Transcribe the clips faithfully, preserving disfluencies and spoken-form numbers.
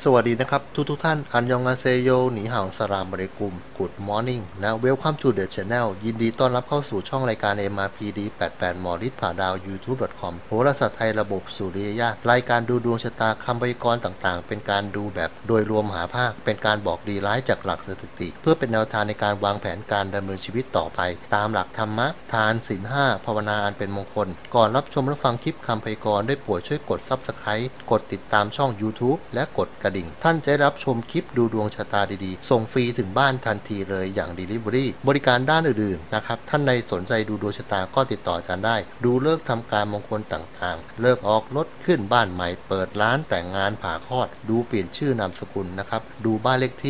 สวัสดีนะครับทุกทุกท่านอันยองอาเซโยหนีห่าวสลามบริกุม Good Morning นะ Welcome to the Channel ยินดีต้อนรับเข้าสู่ช่องรายการ เอ็ม อาร์ พี ดี แปดสิบแปด หมอฤทธิ์ผ่าดาว ยูทูบ ดอท คอม โหราศาสตร์ไทยระบบสุริยญาณรายการดูดวงชะตาคำพยากรณ์ต่างๆเป็นการดูแบบโดยรวมหาภาคเป็นการบอกดีร้ายจากหลักสถิติเพื่อเป็นแนวทางในการวางแผนการดำเนินชีวิตต่อไปตามหลักธรรมะทานศีลห้าภาวนาอันเป็นมงคลก่อนรับชมและฟังคลิปคำพยากรณ์ได้โปรดช่วยกด Subscribe กดติดตามช่อง YouTube และกดกระดิ่งท่านจะรับชมคลิปดูดวงชะตาดีๆส่งฟรีถึงบ้านทันทีเลยอย่าง Delivery บริการด้านอื่นๆนะครับท่านใดสนใจดูดวงชะตาก็ติดต่ออาจารย์ได้ดูเลิกทำการมงคลต่างๆเลิกออกรถขึ้นบ้านใหม่เปิดร้านแต่งงานผ่าคลอดดูเปลี่ยนชื่อนามสกุลนะครับดูบ้านเลขที่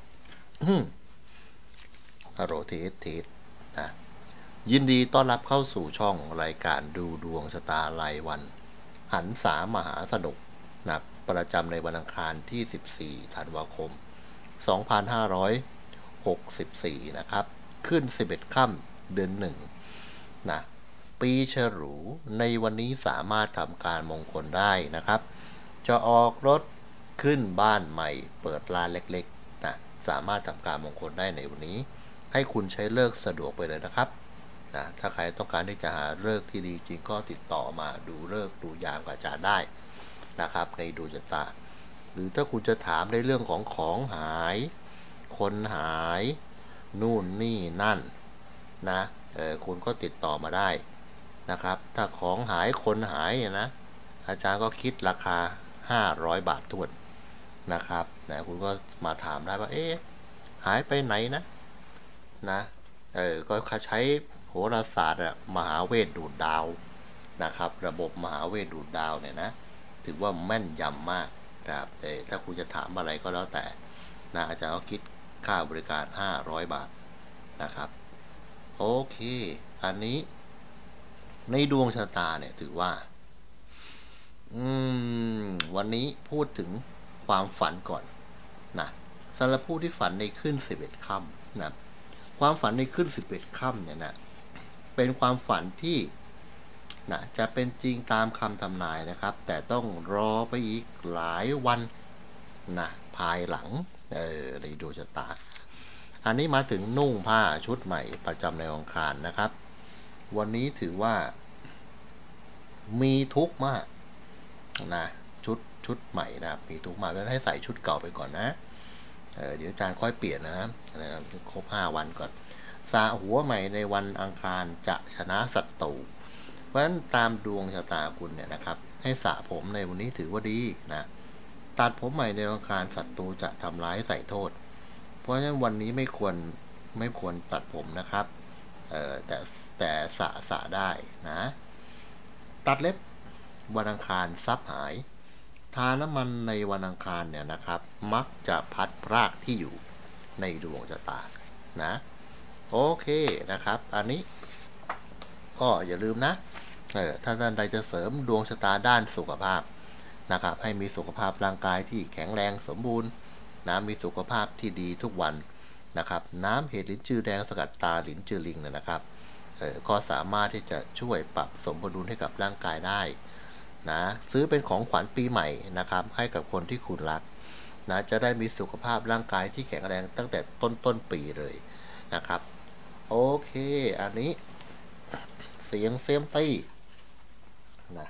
ฮัลโหลเทสเทสนะยินดีต้อนรับเข้าสู่ช่องรายการดูดวงชะตารายวันหันษามหาสนุกนะประจำในวันอังคารที่สิบสี่ธันวาคมสองพันห้าร้อยหกสิบสี่นะครับขึ้นสิบเอ็ดค่ำเดือนหนึ่งนะปีฉลูในวันนี้สามารถทำการมงคลได้นะครับจะออกรถขึ้นบ้านใหม่เปิดร้านเล็กๆนะสามารถทำการมงคลได้ในวันนี้ให้คุณใช้เลิกสะดวกไปเลยนะครับนะถ้าใครต้องการที่จะหาเลิกที่ดีจริงก็ติดต่อมาดูเลิกดูยามกับอาจารย์ได้นะครับในดูชะตาหรือถ้าคุณจะถามในเรื่องของของหายคนหายนู่นนี่นั่นนะเออคุณก็ติดต่อมาได้นะครับถ้าของหายคนหายเนี่ยนะอาจารย์ก็คิดราคาห้าร้อยบาททวนนะครับนะคุณก็มาถามได้ว่าเอ๊ะหายไปไหนนะนะเออก็ใช้โหราศาสตร์อะมหาเวทดูดดาวนะครับระบบมหาเวทดูดดาวเนี่ยนะถือว่าแม่นยำมากนะครับแต่ถ้าคุณจะถามอะไรก็แล้วแต่นะอาจารย์ก็คิดค่าบริการห้าร้อยบาทนะครับโอเคอันนี้ในดวงชะตาเนี่ยถือว่าอืมวันนี้พูดถึงความฝันก่อนนะสำหรับผู้ที่ฝันในขึ้นสิบเอ็ดค่ำนะความฝันในขึ้นสิบเอ็ดค่ำเนี่ยนะเป็นความฝันที่นะจะเป็นจริงตามคำทำนายนะครับแต่ต้องรอไปอีกหลายวันนะภายหลังเออในดวงชะตาอันนี้มาถึงนุ่งผ้าชุดใหม่ประจำในวันอังคารนะครับวันนี้ถือว่ามีทุกข์มากนะชุดชุดใหม่นะมีทุกข์มากแล้วให้ใส่ชุดเก่าไปก่อนนะเออเดี๋ยวอาจารย์ค่อยเปลี่ยนนะนะครับครบห้าวันก่อนสระหัวใหม่ในวันอังคารจะชนะศัตรูเพราะฉะนั้นตามดวงชะตาคุณเนี่ยนะครับให้สระผมในวันนี้ถือว่าดีนะตัดผมใหม่ในวันอังคารศัตรูจะทำร้ายใส่โทษเพราะฉะนั้นวันนี้ไม่ควรไม่ควรตัดผมนะครับเออแต่แต่สระสระได้นะตัดเล็บวันอังคารทรัพย์หายทาน้ำมันในวันอังคารเนี่ยนะครับมักจะพัดพรากที่อยู่ในดวงชะตานะโอเคนะครับอันนี้ก็อย่าลืมนะเออถ้าท่านใดจะเสริมดวงชะตาด้านสุขภาพนะครับให้มีสุขภาพร่างกายที่แข็งแรงสมบูรณ์นะมีสุขภาพที่ดีทุกวันนะครับน้ำเห็ดลิ้นจือแดงสกัดตาลิ้นจือลิงเนี่ยนะครับเออก็สามารถที่จะช่วยปรับสมดุลให้กับร่างกายได้นะซื้อเป็นของขวัญปีใหม่นะครับให้กับคนที่คุณรักนะจะได้มีสุขภาพร่างกายที่แข็งแรงตั้งแต่ต้นต้นปีเลยนะครับโอเคอันนี้เสียงเซมตี้นะ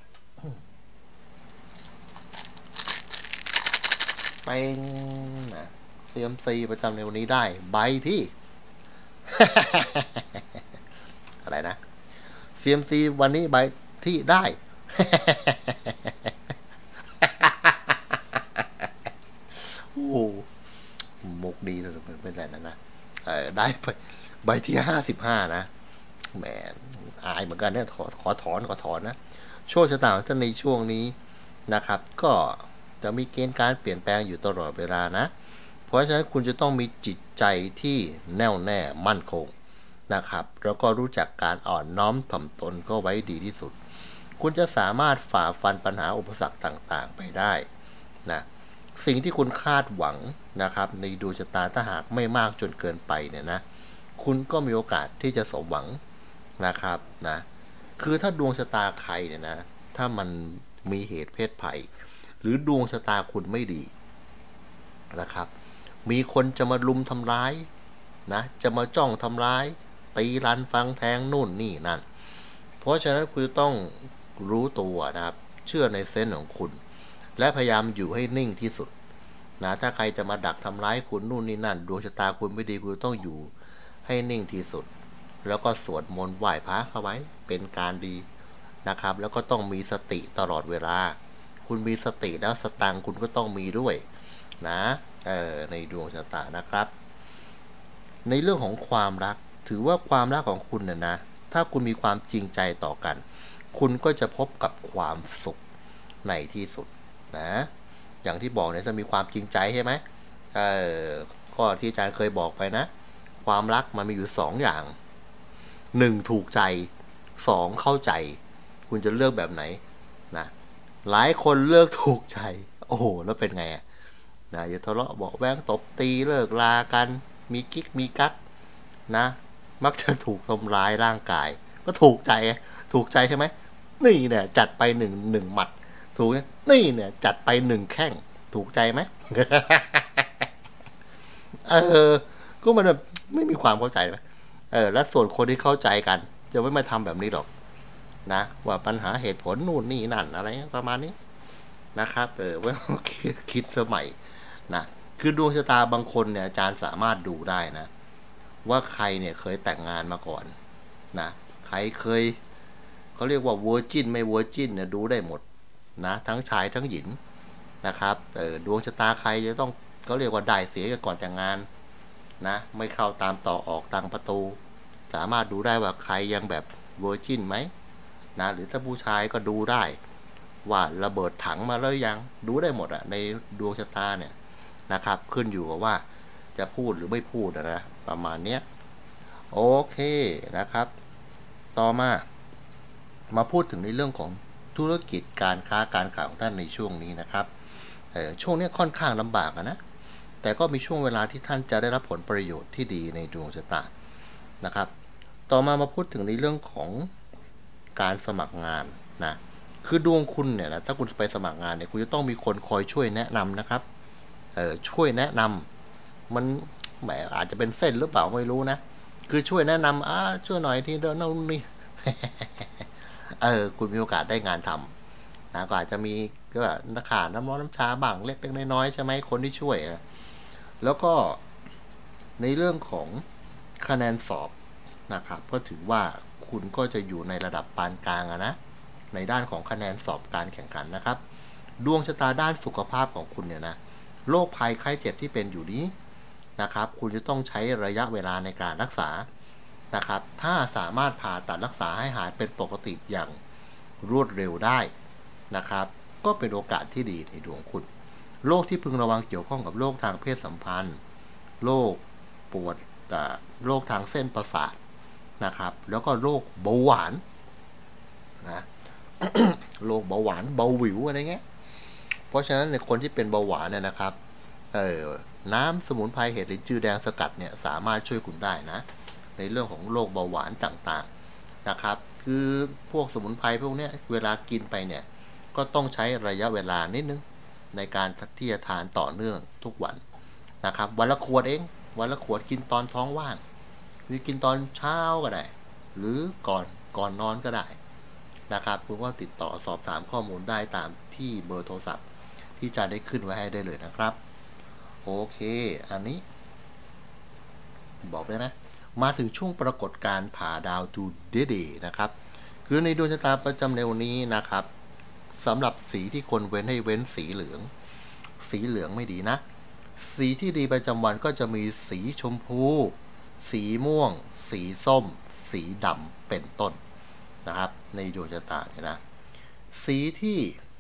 เป็นนะเซียมซีประจำในวันนี้ได้ใบที่ อะไรนะเซียมซีวันนี้ใบที่ได้ โอ้มุกดีเลยเป็นไรนะนะได้ไปใบที่ห้าสิบห้านะแหมอายเหมือนกันเนี่ยขอขอถอนขอถอนนะโชคชะตาของท่านในช่วงนี้นะครับก็จะมีเกณฑ์การเปลี่ยนแปลงอยู่ตลอดเวลานะเพราะฉะนั้นคุณจะต้องมีจิตใจที่แน่วแน่มั่นคงนะครับแล้วก็รู้จักการอ่อนน้อมถ่อมตนก็ไว้ดีที่สุดคุณจะสามารถฝ่าฟันปัญหาอุปสรรคต่างๆไปได้นะสิ่งที่คุณคาดหวังนะครับในดวงชะตาถ้าหากไม่มากจนเกินไปเนี่ยนะคุณก็มีโอกาสที่จะสมหวังนะครับนะคือถ้าดวงชะตาใครเนี่ยนะถ้ามันมีเหตุเพศภัยหรือดวงชะตาคุณไม่ดีนะครับมีคนจะมาลุมทำร้ายนะจะมาจ้องทำร้ายตีรันฟังแทงนู่นนี่นั่นเพราะฉะนั้นคุณต้องรู้ตัวนะครับเชื่อในเซนส์ของคุณและพยายามอยู่ให้นิ่งที่สุดนะถ้าใครจะมาดักทำร้ายคุณนู่นนี่นั่นดวงชะตาคุณไม่ดีคุณต้องอยู่ให้นิ่งที่สุดแล้วก็สวดมนต์ไหว้พระเข้าไว้เป็นการดีนะครับแล้วก็ต้องมีสติตลอดเวลาคุณมีสติแล้วสตังคุณก็ต้องมีด้วยนะเออในดวงชะตานะครับในเรื่องของความรักถือว่าความรักของคุณเนี่ยนะถ้าคุณมีความจริงใจต่อกันคุณก็จะพบกับความสุขในที่สุดนะอย่างที่บอกเนี่ยจะมีความจริงใจใช่ไหมเออข้อที่อาจารย์เคยบอกไปนะความรักมันมีอยู่สองอย่างหนึ่งถูกใจสองเข้าใจคุณจะเลือกแบบไหนนะหลายคนเลือกถูกใจโอ้โหแล้วเป็นไงอะนะอย่าทะเลาะเบาะแว้งตบตีเลิกลากันมีกิ๊กมีกั๊กนะมักจะถูกทำร้ายร่างกายก็ถูกใจถูกใจใช่ไหมนี่เนี่ยจัดไปหนึ่งหนึ่งหมัดถูกไหมนี่เนี่ยจัดไปหนึ่งแข้งถูกใจไหม เออก็มันแบบไม่มีความเข้าใจไหมเออและส่วนคนที่เข้าใจกันจะไม่มาทำแบบนี้หรอกนะว่าปัญหาเหตุผลนู่นนี่นั่นอะไรประมาณนี้นะครับเออว่าคิดสมัยนะคือดวงชะตาบางคนเนี่ยอาจารย์สามารถดูได้นะว่าใครเนี่ยเคยแต่งงานมาก่อนนะใครเคยเขาเรียกว่าเวอร์จินไม่เวอร์จินเนี่ยดูได้หมดนะทั้งชายทั้งหญิงนะครับเออดวงชะตาใครจะต้องเขาเรียกว่าได้เสียกันก่อนแต่งงานนะไม่เข้าตามต่อออกตามประตูสามารถดูได้ว่าใครยังแบบเวอร์จินไหมนะหรือถ้าผู้ชายก็ดูได้ว่าระเบิดถังมาแล้วยังดูได้หมดอะในดวงชะตาเนี่ยนะครับขึ้นอยู่กับว่าจะพูดหรือไม่พูดนะประมาณเนี้ยโอเคนะครับต่อมามาพูดถึงในเรื่องของธุรกิจการค้าการขายของท่านในช่วงนี้นะครับเออช่วงนี้ค่อนข้างลำบากนะแต่ก็มีช่วงเวลาที่ท่านจะได้รับผลประโยชน์ที่ดีในดวงชะตานะครับต่อมามาพูดถึงในเรื่องของการสมัครงานนะคือดวงคุณเนี่ยนะถ้าคุณไปสมัครงานเนี่ยคุณจะต้องมีคนคอยช่วยแนะนำนะครับเออช่วยแนะนำมันแหมอาจจะเป็นเส้นหรือเปล่าไม่รู้นะคือช่วยแนะนำอ่าช่วยหน่อยที่เดินนู่นนี่เออคุณมีโอกาสได้งานทำนะก็อาจจะมีก็นักข่าน้ำร้อนน้ำชาบ้างเล็กๆน้อยๆใช่ไหมคนที่ช่วยแล้วก็ในเรื่องของคะแนนสอบนะครับก็ถือว่าคุณก็จะอยู่ในระดับปานกลางนะในด้านของคะแนนสอบการแข่งขันนะครับดวงชะตาด้านสุขภาพของคุณเนี่ยนะโรคภัยไข้เจ็บที่เป็นอยู่นี้นะครับคุณจะต้องใช้ระยะเวลาในการรักษานะครับถ้าสามารถผ่าตัดรักษาให้หายเป็นปกติอย่างรวดเร็วได้นะครับก็เป็นโอกาสที่ดีในดวงคุณโรคที่พึงระวังเกี่ยวข้องกับโรคทางเพศสัมพันธ์โรคปวดโรคทางเส้นประสาทนะครับแล้วก็โรคเบาหวานนะ โรคเบาหวานเบาหวิวอะไรเงี้ยเพราะฉะนั้นในคนที่เป็นเบาหวานเนี่ยนะครับเออน้ำสมุนไพรเห็ดลิ้นจือแดงสกัดเนี่ยสามารถช่วยคุณได้นะในเรื่องของโรคเบาหวานต่างๆนะครับคือพวกสมุนไพรพวกนี้เวลากินไปเนี่ยก็ต้องใช้ระยะเวลานิดนึงในการที่จะทานต่อเนื่องทุกวันนะครับวันละขวดเองวันละขวดกินตอนท้องว่างหรือกินตอนเช้าก็ได้หรือก่อนก่อนนอนก็ได้นะครับคุณก็ติดต่อสอบถามข้อมูลได้ตามที่เบอร์โทรศัพท์ที่จะได้ขึ้นไว้ให้ได้เลยนะครับโอเคอันนี้บอกได้ไหมมาถึงช่วงปรากฏการณ์ผ่าดาวดูเดเดนะครับคือในดวงชะตาประจำในวันนี้นะครับสำหรับสีที่คนเว้นให้เว้นสีเหลืองสีเหลืองไม่ดีนะสีที่ดีประจำวันก็จะมีสีชมพูสีม่วงสีส้มสีดำเป็นต้นนะครับในดวงชะตาเนี่ยนะสีที่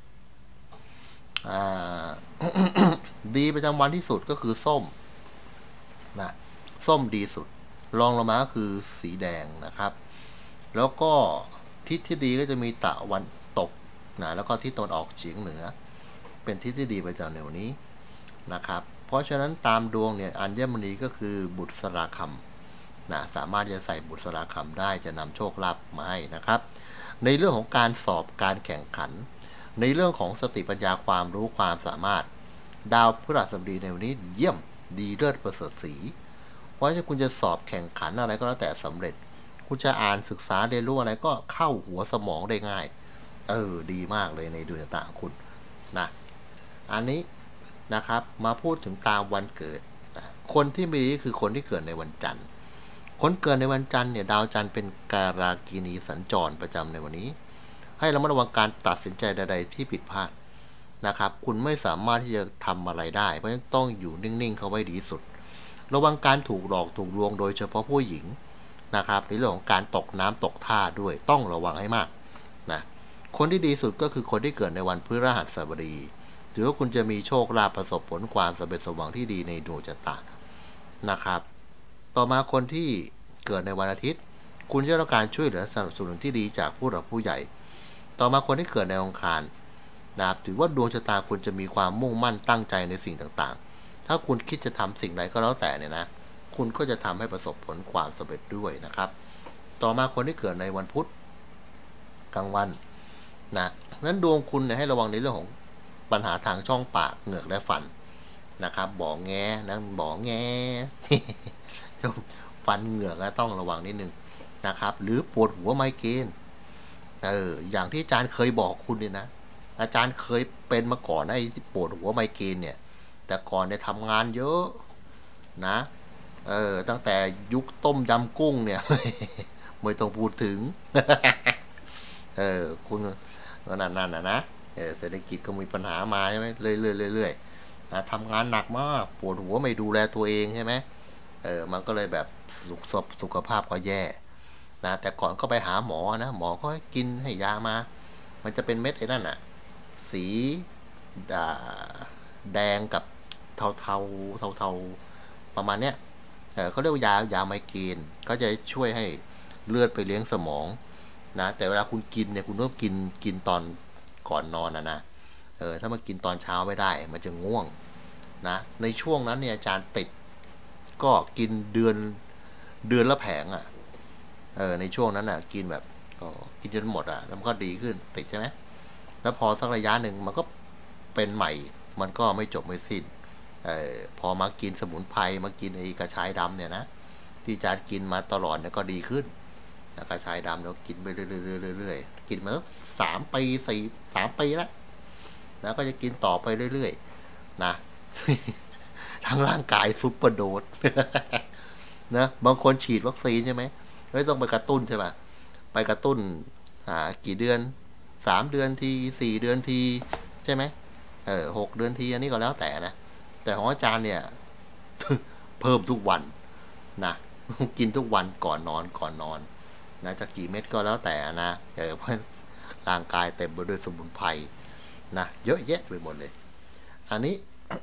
ดีประจำวันที่สุดก็คือส้มนะส้มดีสุดรองลงมาก็คือสีแดงนะครับแล้วก็ทิศที่ดีก็จะมีตะวันตกนะแล้วก็ทิศตะวันออกเฉียงเหนือเป็นทิศที่ดีประจำในวันนี้นะครับเพราะฉะนั้นตามดวงเนี่ยอัญมณีก็คือบุตรสราคำนะสามารถจะใส่บุตรสราคำได้จะนำโชคลาภมาให้นะครับในเรื่องของการสอบการแข่งขันในเรื่องของสติปัญญาความรู้ความสามารถดาวพฤหัสบดีในวันนี้เยี่ยมดีเลิศประเสริฐศรีเพราะฉะนั้นคุณจะสอบแข่งขันอะไรก็แล้วแต่สำเร็จคุณจะอ่านศึกษาเรียนรู้อะไรก็เข้าหัวสมองได้ง่ายเออดีมากเลยในดวงชะตาของคุณนะอันนี้นะครับมาพูดถึงตามวันเกิดนะคนที่มีคือคนที่เกิดในวันจันทร์คนเกิดในวันจันทร์เนี่ยดาวจันทร์เป็นการากินีสัญจรประจำในวันนี้ให้ระมัดระวังการตัดสินใจใดๆที่ผิดพลาดนะครับคุณไม่สามารถที่จะทำอะไรได้เพราะฉะนั้นต้องอยู่นิ่งๆเขาไว้ดีสุดระวังการถูกหลอกถูกลวงโดยเฉพาะผู้หญิงนะครับในเรื่องของการตกน้ำตกท่าด้วยต้องระวังให้มากนะคนที่ดีสุดก็คือคนที่เกิดในวันพฤหัสบดีถือว่าคุณจะมีโชคลาภประสบผลความสำเร็จสมหวังที่ดีในดวงชะตานะครับต่อมาคนที่เกิดในวันอาทิตย์คุณจะได้รับการช่วยเหลือสนับสนุนที่ดีจากผู้หลักผู้ใหญ่ต่อมาคนที่เกิดในวันอังคารนะครับถือว่าดวงชะตาคุณจะมีความมุ่งมั่นตั้งใจในสิ่งต่างๆถ้าคุณคิดจะทำสิ่งใดก็แล้วแต่เนี่ยนะคุณก็จะทำให้ประสบผลความสำเร็จด้วยนะครับต่อมาคนที่เกิดในวันพุธกลางวันนะนั้นดวงคุณเนี่ยให้ระวังในเรื่องของปัญหาทางช่องปากเหงือกและฟันนะครับบอกแงนะบอกแง ฟันเหงือกนะต้องระวังนิดนึงนะครับหรือปวดหัวไมเกรนเอออย่างที่อาจารย์เคยบอกคุณเนี่ยนะอาจารย์เคยเป็นมาก่อนไอ้ที่ปวดหัวไมเกรนเนี่ยแต่ก่อนเนี่ยทำงานเยอะนะเออตั้งแต่ยุคต้มยำกุ้งเนี่ย ไม่ต้องพูดถึง เออคุณก็นั่นนั่นนะนะเออเศรษฐกิจก็มีปัญหามาใช่ไหมเรื่อยๆเรื่อยๆนะทำงานหนักมากปวดหัวไม่ดูแลตัวเองใช่ไหมเออมันก็เลยแบบสุขสุขภาพก็แย่นะแต่ก่อนก็ไปหาหมอนะหมอก็ให้กินให้ยามามันจะเป็นเม็ดไอ้นั่นอ่ะสีแดงกับเทาเทาเทาเทาประมาณเนี้ยเออเขาเรียกว่ายายาไมเกรนก็จะช่วยให้เลือดไปเลี้ยงสมองนะแต่เวลาคุณกินเนี่ยคุณต้องกินกินตอนก่อนนอนนะนะเออถ้ามากินตอนเช้าไม่ได้มันจะง่วงนะในช่วงนั้นเนี่ยอาจารย์ติดก็กินเดือนเดือนละแผงอ่ะเออในช่วงนั้นอ่ะกินแบบก็กินจนหมดอ่ะแล้วมันก็ดีขึ้นติดใช่ไหมแล้วพอสักระยะหนึ่งมันก็เป็นใหม่มันก็ไม่จบไม่สิ้นเออพอมากินสมุนไพรมากินไอ้กระชายดำเนี่ยนะที่อาจารย์กินมาตลอดเนี่ยก็ดีขึ้นกระชายดำเรากินไปเรื่อยๆๆๆกินมาสักสามปีสี่สามปีแล้วแล้วก็จะกินต่อไปเรื่อยๆนะ ทั้งร่างกายซุปเปอร์โดส นะบางคนฉีดวัคซีนใช่ไหมไม่ต้องไปกระตุ้นใช่ป่ะไปกระตุ้นหากี่เดือนสามเดือนทีสี่เดือนทีใช่ไหมเออหกเดือนทีอันนี้ก็แล้วแต่นะแต่ของอาจารย์เนี่ย เพิ่มทุกวันนะกินทุกวันก่อนนอนก่อนนอนนะจะกี่เม็ดก็แล้วแต่นะเออเพราะร่างกายเต็มไปด้วยสมุนไพรนะเยอะแยะไปหมดเลยอันนี้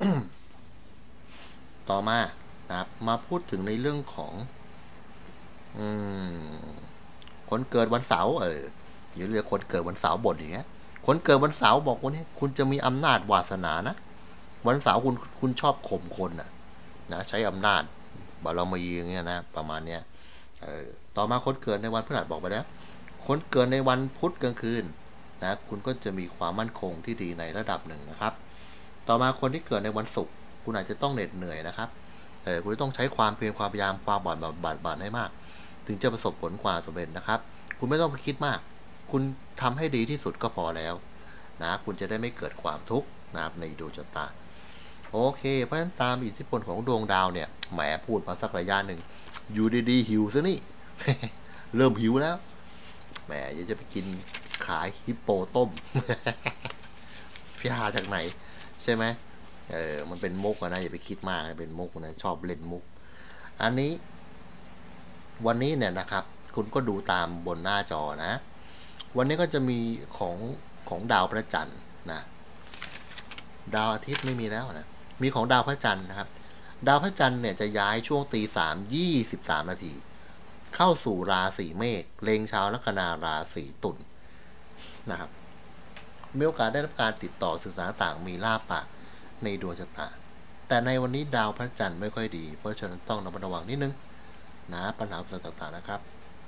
ต่อมานะครับมาพูดถึงในเรื่องของอืมคนเกิดวันเสาร์เอออย่าเรียกคนเกิดวันเสาร์บ่นอย่างเงี้ยคนเกิดวันเสาร์บอกวันนี้คุณจะมีอำนาจวาสนานะวันเสาร์คุณคุณชอบข่มคนนะนะใช้อำนาจบารมีอย่างเงี้ยนะประมาณเนี้ยเออต่อมาคนเกิดในวันพฤหัสบอกไปแล้วคนเกิดในวันพุธกลางคืนนะคุณก็จะมีความมั่นคงที่ดีในระดับหนึ่งนะครับต่อมาคนที่เกิดในวันศุกร์คุณอาจจะต้องเหน็ดเหนื่อยนะครับเออคุณต้องใช้ความเพียรความพยายามความบาดบาดบาดให้มากถึงจะประสบผลความสำเร็จนะครับคุณไม่ต้องไปคิดมากคุณทำให้ดีที่สุดก็พอแล้วนะคุณจะได้ไม่เกิดความทุกข์นะครับในดวงชะตาโอเคเพราะฉะนั้นตามอิทธิพลของดวงดาวเนี่ยแหมพูดมาสักระยะหนึ่งอยู่ดีๆหิวซะนี่ เริ่มหิวแล้วแหมอยากจะไปกินขายฮิปโปต้ม พี่หาจากไหนใช่ไหมเออมันเป็นมุกนะอย่าไปคิดมากเป็นมุกนะชอบเล่นมุกอันนี้วันนี้เนี่ยนะครับคุณก็ดูตามบนหน้าจอนะวันนี้ก็จะมีของของดาวพระจันทร์นะดาวอาทิตย์ไม่มีแล้วนะมีของดาวพระจันทร์นะครับดาวพระจันทร์เนี่ยจะย้ายช่วงตีสามยี่สิบสามนาทีเข้าสู่ราศีเมษเล็งชาวลัคนาราศีตุลนะครับมีโอกาสได้รับการติดต่อสื่อสารต่างมีลาภปากในดวงชะตาแต่ในวันนี้ดาวพระจันทร์ไม่ค่อยดีเพราะฉะนั้นต้องระมัดระวังนิดนึงนะปัญหาต่างๆนะครับ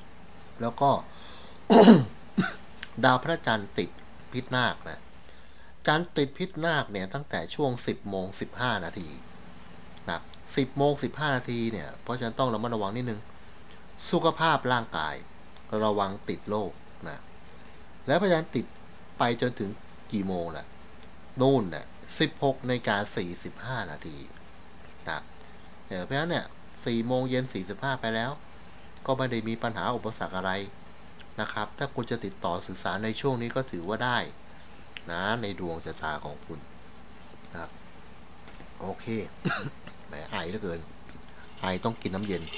แล้วก็ ดาวพระจันทร์ติดพิษนาคนะจันทร์ติดพิษนาคเนี่ยตั้งแต่ช่วงสิบโมงสิบห้านาทีนะสิบโมงสิบห้านาทีเนี่ยเพราะฉะนั้นต้องระมัดระวังนิดนึงสุขภาพร่างกายระวังติดโรคนะแล้วพยานติดไปจนถึงกี่โมงล่ะนู่นน่ะสิบหกนาฬิกาสี่สิบห้านาทีนะเพราะฉะนั้นเนี่ยสี่โมงเย็นสี่สิบห้าไปแล้วก็ไม่ได้มีปัญหาอุปสรรคอะไรนะครับถ้าคุณจะติดต่อสื่อสารในช่วงนี้ก็ถือว่าได้นะในดวงชะตาของคุณนะครับโอเค แหมไอเหลือเกินไอต้องกินน้ำเย็น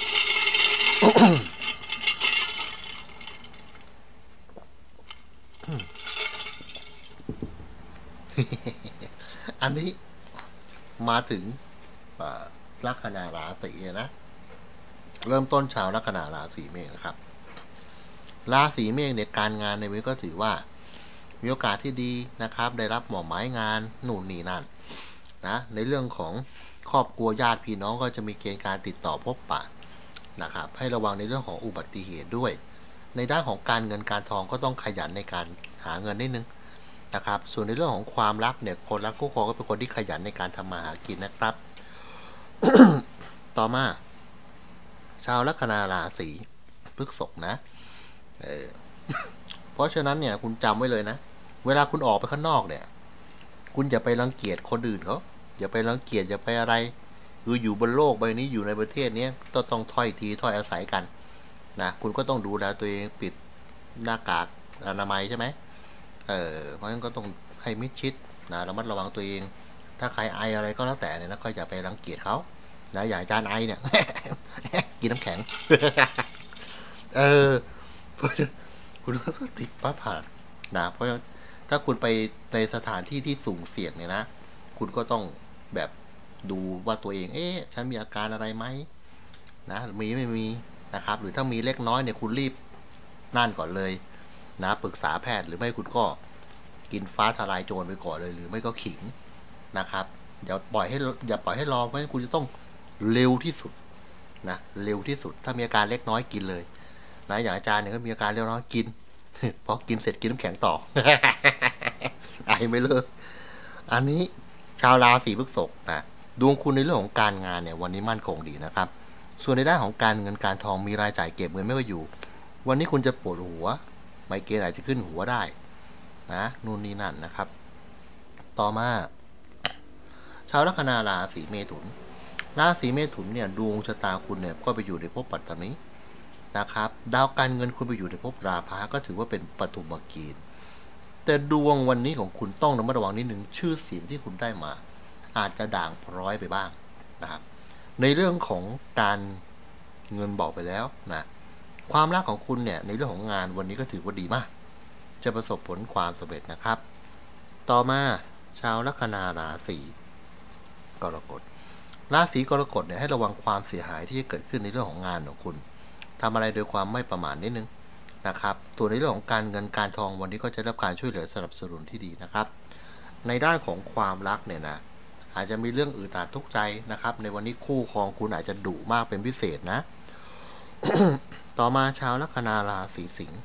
อันนี้มาถึงลัคนาราศีนะเริ่มต้นชาวลัคนาราศีเมษนะครับราศีเมษเนี่ยการงานในวันนี้ก็ถือว่ามีโอกาสที่ดีนะครับได้รับหมอหมายงานนู่นนี่นั่นนะในเรื่องของครอบครัวญาติพี่น้องก็จะมีเกณฑ์การติดต่อพบปะนะครับให้ระวังในเรื่องของอุบัติเหตุด้วยในด้านของการเงินการทองก็ต้องขยันในการหาเงินนิดนึงนะครับส่วนในเรื่องของความรักเนี่ยคนรักคู่ครองก็เป็นคนที่ขยันในการทำมาหากินนะครับ ต่อมาชาวลัคนาราศีพฤษภนะเออ เพราะฉะนั้นเนี่ยคุณจำไว้เลยนะเวลาคุณออกไปข้างนอกเนี่ยคุณอย่าไปรังเกียจคนอื่นเขาอย่าไปรังเกียจอย่าไปอะไรคืออยู่บนโลกใบนี้อยู่ในประเทศนี้ต้องต้องถ้อยทีถ้อยอาศัยกันนะคุณก็ต้องดูแลตัวเองปิดหน้ากากอนามัยใช่ไหมเออเพราะฉะนั้นก็ต้องให้มิดชิดนะระมัดระวังตัวเองถ้าใครไออะไรก็แล้วแต่เนี่ยนะก็อย่าไปรังเกียจเขานะอย่าจานไอเนี่ย กินน้ำแข็ง เออคุณก็ติดป้าผ่านนะเพราะถ้าคุณไปในสถานที่ที่สูงเสี่ยงเนี่ยนะคุณก็ต้องแบบดูว่าตัวเองเอ๊ะฉันมีอาการอะไรไหมนะมีไม่มีนะครับหรือถ้ามีเล็กน้อยเนี่ยคุณรีบนั่นก่อนเลยนะปรึกษาแพทย์หรือไม่คุณก็กินฟ้าทลายโจรไปก่อนเลยหรือไม่ก็ขิงนะครับอย่าปล่อยให้อย่าปล่อยให้รอเพราะฉะนั้นคุณจะต้องเร็วที่สุดนะเร็วที่สุดถ้ามีอาการเล็กน้อยกินเลยนะอย่างอาจารย์เนี่ยก็มีอาการเล็กน้อยกินพอกินเสร็จกินน้ำแข็งต่อ ไอไม่เลิกอันนี้ชาวราศีพฤษภนะดวงคุณในเรื่องของการงานเนี่ยวันนี้มั่นคงดีนะครับส่วนในด้านของการเงินการทองมีรายจ่ายเก็บเงินไม่ค่อยอยู่วันนี้คุณจะปวดหัวไมเกรนอาจจะขึ้นหัวได้นะนู่นนี่นั่นนะครับต่อมาชาวลัคนาราศีเมถุนราศีเมถุนเนี่ยดวงชะตาคุณเนี่ยก็ไปอยู่ในภพปัตตานีนะครับดาวการเงินคุณไปอยู่ในภพราพะก็ถือว่าเป็นปฐุมเกณฑ์แต่ดวงวันนี้ของคุณต้องระมัดระวังนิดนึงชื่อเสียงที่คุณได้มาอาจจะด่างพร้อยไปบ้างนะครับในเรื่องของการเงินบอกไปแล้วนะความรักของคุณเนี่ยในเรื่องของงานวันนี้ก็ถือว่าดีมากจะประสบผลความสำเร็จนะครับต่อมาชาวลัคนาราศีกรกฎราศีกรกฎเนี่ยให้ระวังความเสียหายที่จะเกิดขึ้นในเรื่องของงานของคุณทำอะไรโดยความไม่ประมาทนิดนึงนะครับตัวในเรื่องของการเงินการทองวันนี้ก็จะได้รับการช่วยเหลือสนับสนุนที่ดีนะครับในด้านของความรักเนี่ยนะอาจจะมีเรื่องอึดอัดทุกข์ใจนะครับในวันนี้คู่ครองคุณอาจจะดุมากเป็นพิเศษนะ ต่อมาชาวลัคนาราศีสิงห์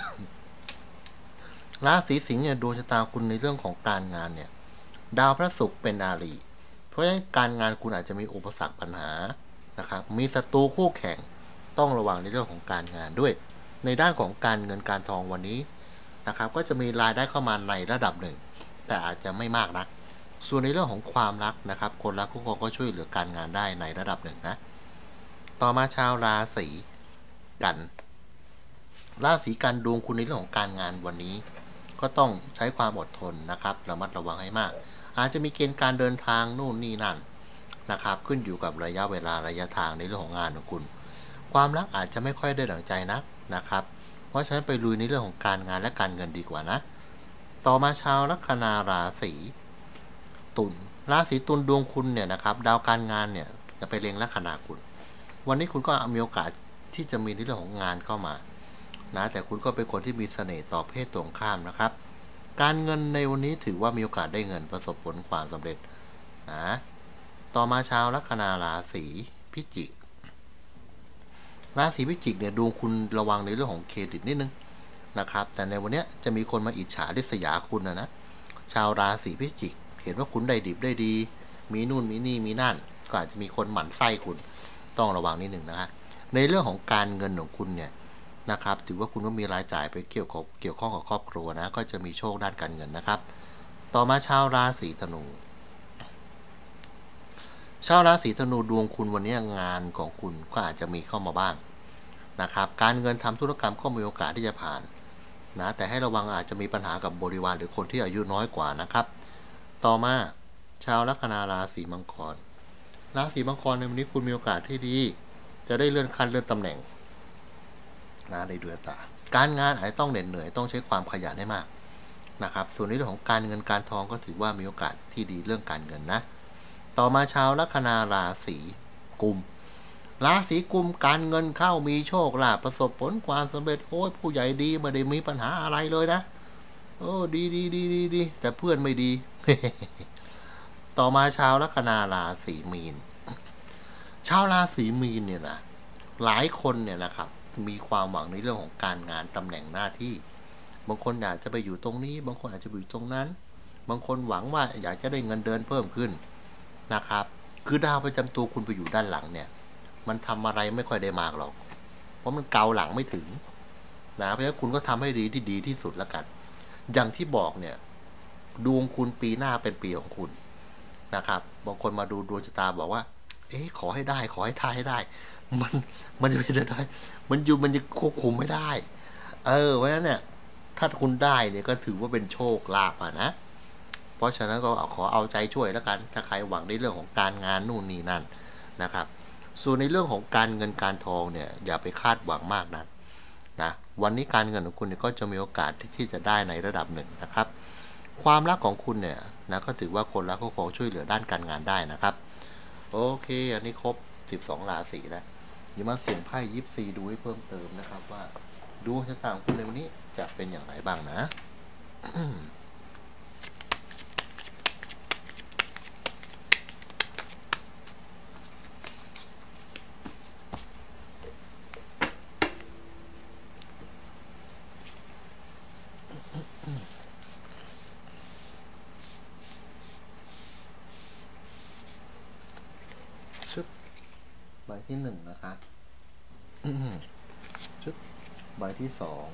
ราศีสิงห์เนี่ยดวงชะตาคุณในเรื่องของการงานเนี่ยดาวพระศุกร์เป็นอาริเพราะฉะนั้นการงานคุณอาจจะมีอุปสรรคปัญหานะครับมีศัตรูคู่แข่งต้องระวังในเรื่องของการงานด้วยในด้านของการเงินการทองวันนี้นะครับก็จะมีรายได้เข้ามาในระดับหนึ่งแต่อาจจะไม่มากนักส่วนในเรื่องของความรักนะครับคนรักคู่ครองก็ช่วยเหลือการงานได้ในระดับหนึ่งนะต่อมาชาวราศีกันราศีกันดวงคุณในเรื่องของการงานวันนี้ก็ต้องใช้ความอดทนนะครับระมัดระวังให้มากอาจจะมีเกณฑ์การเดินทางนู่นนี่นั่นนะครับขึ้นอยู่กับระยะเวลาระยะทางในเรื่องของงานของคุณความรักอาจจะไม่ค่อยได้ดั่งใจนักนะครับเพราะฉะนั้นไปลุยในเรื่องของการงานและการเงินดีกว่านะต่อมาชาวลัคนาราศีตุลราศีตุลดวงคุณเนี่ยนะครับดาวการงานเนี่ยจะไปเล็งลัคนาคุณวันนี้คุณก็มีโอกาสที่จะมีในเรื่องของงานเข้ามานะแต่คุณก็เป็นคนที่มีเสน่ห์ต่อเพศตรงข้ามนะครับการเงินในวันนี้ถือว่ามีโอกาสได้เงินประสบผลความสำเร็จนะต่อมาชาวลัคนาราศีพิจิกราศีพิจิกเนี่ยดวงคุณระวังในเรื่องของเครดิตนิดนึงนะครับแต่ในวันนี้จะมีคนมาอิจฉาริษยาคุณนะนะชาวราศีพิจิกเห็นว่าคุณได้ดิบได้ดีมีนู่นมีนี่มีนั่นก็อาจจะมีคนหมั่นไส้คุณต้องระวังนิดหนึ่งนะครับในเรื่องของการเงินของคุณเนี่ยนะครับถือว่าคุณก็มีรายจ่ายไปเกี่ยวกับเกี่ยวข้องกับครอบครัวนะก็จะมีโชคด้านการเงินนะครับต่อมาชาวราศีธนูชาวราศีธนูดวงคุณวันนี้งานของคุณก็อาจจะมีเข้ามาบ้างนะครับการเงินทำธุรกรรมก็มีโอกาสที่จะผ่านนะแต่ให้ระวังอาจจะมีปัญหากับบริวารหรือคนที่อายุน้อยกว่านะครับต่อมาชาวลัคนาราศีมังกรราศีมังกรในวันนี้คุณมีโอกาสที่ดีจะได้เลื่อนขั้นเลื่อนตำแหน่งนะในดวงชะตาการงานอาจจะต้องเหน็ดเหนื่อยต้องใช้ความขยันให้มากนะครับส่วนในเรื่องของการเงินการทองก็ถือว่ามีโอกาสที่ดีเรื่องการเงินนะต่อมาชาวลัคนาราศีกุมราศีกุมการเงินเข้ามีโชคลาภประสบผลความสำเร็จโอ้ยผู้ใหญ่ดีไม่ได้มีปัญหาอะไรเลยนะโอ้ดีดีดีดีดีแต่เพื่อนไม่ดี ต่อมาชาวลัคนาราศีมีนชาวราศีมีนเนี่ยนะหลายคนเนี่ยนะครับมีความหวังในเรื่องของการงานตำแหน่งหน้าที่บางคนอยากจะไปอยู่ตรงนี้บางคนอาจจะไปอยู่ตรงนั้นบางคนหวังว่าอยากจะได้เงินเดือนเพิ่มขึ้นนะครับคือดาวประจำตัวคุณไปอยู่ด้านหลังเนี่ยมันทำอะไรไม่ค่อยได้มากหรอกเพราะมันเกาหลังไม่ถึงนะเพราะฉะนั้นคุณก็ทำให้ดีที่ดีที่สุดแล้วกันอย่างที่บอกเนี่ยดวงคุณปีหน้าเป็นปีของคุณนะครับบางคนมาดูดวงชะตาบอกว่าเอ๊ะขอให้ได้ขอให้ทายให้ได้มันมันจะเป็นจะได้มันอยู่มันจะควบคุมไม่ได้เออเพราะฉะนั้นเนี่ยถ้าคุณได้เนี่ยก็ถือว่าเป็นโชคลาภอ่ะนะเพราะฉะนั้นก็ขอเอาใจช่วยแล้วกันถ้าใครหวังในเรื่องของการงานนู่นนี่นั่นนะครับส่วนในเรื่องของการเงินการทองเนี่ยอย่าไปคาดหวังมากนักนะวันนี้การเงินของคุณก็จะมีโอกาสที่จะได้ในระดับหนึ่งนะครับความรักของคุณเนี่ยนะก็ถือว่าคนรักก็ขอช่วยเหลือด้านการงานได้นะครับโอเคอันนี้ครบสิบสองราศีแล้วเดี๋ยวมาเสี่ยงไพ่ยิปซีดูให้เพิ่มเติมนะครับว่าดวงชะตาของคุณในวันนี้จะเป็นอย่างไรบ้างนะ ชุดใบที่หนึ่งนะครับชุดใบที่สอง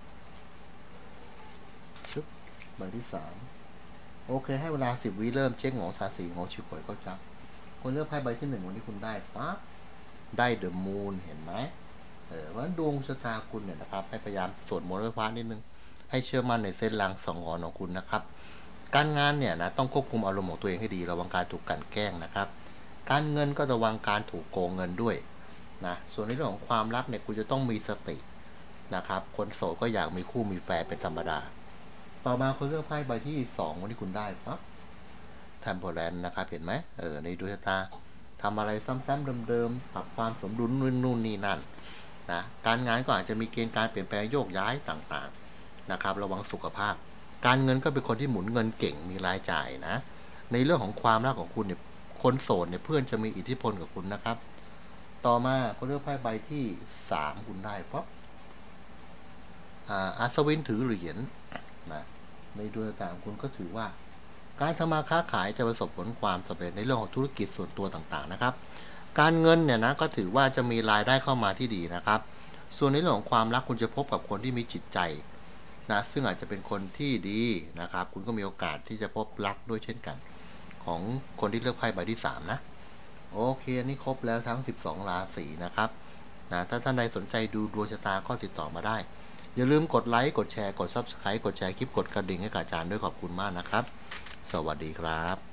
ชุดใบที่สามโอเคให้เวลาสิบวิเริ่มเช็คหงอสาสีหงอชิวป่วยก็จับคนเลือกไพ่ใบที่หนึ่งวันนี้คุณได้ปั๊บได้เดอะมูนเห็นไหมเออว่าดวงชะตาคุณเนี่ยนะครับให้พยายามสวดมนต์ไหว้พระนิดนึงให้เชื่อมั่นในเส้นรางสองงอนของคุณนะครับการงานเนี่ยนะต้องควบคุมอารมณ์ของตัวเองให้ดีระวังการถูกกลั่นแกล้งนะครับการเงินก็ระวังการถูกโกงเงินด้วยนะส่วนในเรื่องของความรักเนี่ยคุณจะต้องมีสตินะครับคนโสดก็อยากมีคู่มีแฟนเป็นธรรมดาต่อมาคนเลือกไพ่ใบที่สองวันที่คุณได้ปั๊บแทมโพแลนนะครับเห็นไหมเออในดวงชะตาทำอะไรซ้ำๆเดิมๆปรับความสมดุลนู่นนี่นั่นนะการงานก็อาจจะมีเกณฑ์การเปลี่ยนแปลงโยกย้ายต่างๆนะครับระวังสุขภาพการเงินก็เป็นคนที่หมุนเงินเก่งมีรายจ่ายนะในเรื่องของความรักของคุณเนี่ยคนโสดเนี่ยเพื่อนจะมีอิทธิพลกับคุณนะครับต่อมาคนเลือกไพ่ใบที่สามคุณได้ปั๊บอ่าอัศวินถือเหรียญนะในดวงชะตาของคุณก็ถือว่าการทำมาค้าขายจะประสบผลความสำเร็จในเรื่องของธุรกิจส่วนตัวต่างๆนะครับการเงินเนี่ยนะก็ถือว่าจะมีรายได้เข้ามาที่ดีนะครับส่วนในเรื่องของความรักคุณจะพบกับคนที่มีจิตใจนะซึ่งอาจจะเป็นคนที่ดีนะครับคุณก็มีโอกาสที่จะพบรักด้วยเช่นกันของคนที่เลือกไพ่ใบที่สามนะโอเคอันนี้ครบแล้วทั้งสิบสองราศีนะครับนะถ้าท่านใดสนใจดูดวงชะตาก็ติดต่อมาได้อย่าลืมกดไลค์กดแชร์กด ซับสไครบ์ กดแชร์คลิปกดกระดิ่งให้กับอาจารย์ด้วยขอบคุณมากนะครับสวัสดีครับ